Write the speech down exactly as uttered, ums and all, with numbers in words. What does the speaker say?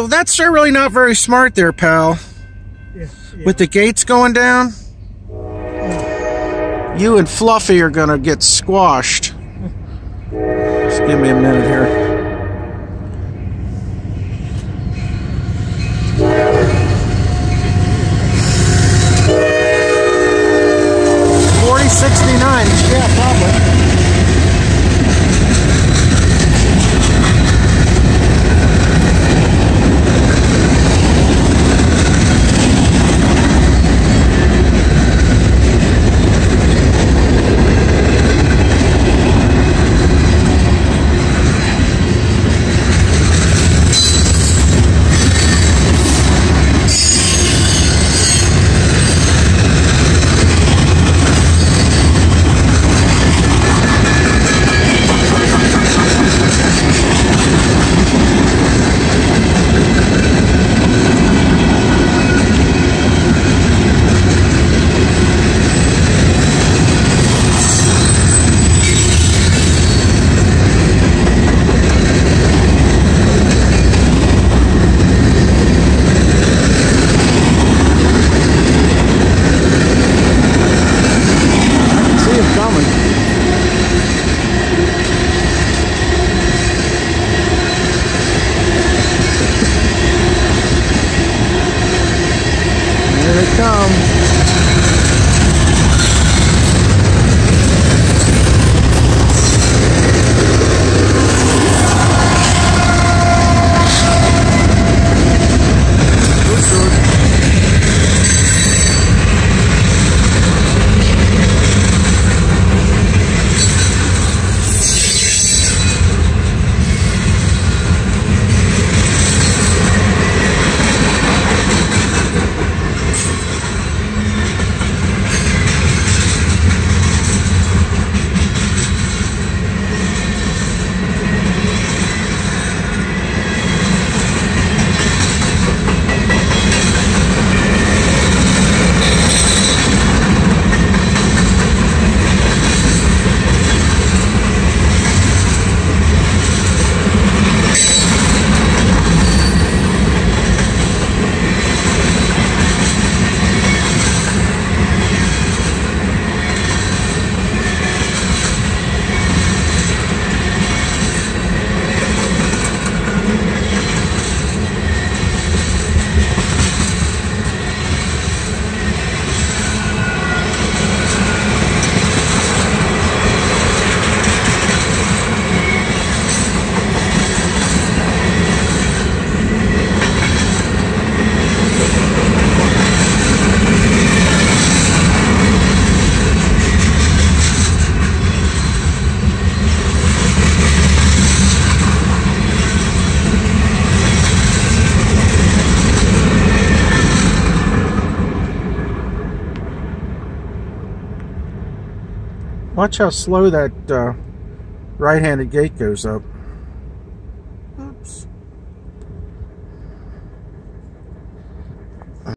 So that's really not very smart there, pal. Yeah, yeah. With the gates going down, you and Fluffy are gonna get squashed. Just give me a minute here. forty sixty-nine, yeah, probably. Watch how slow that uh, right-handed gate goes up.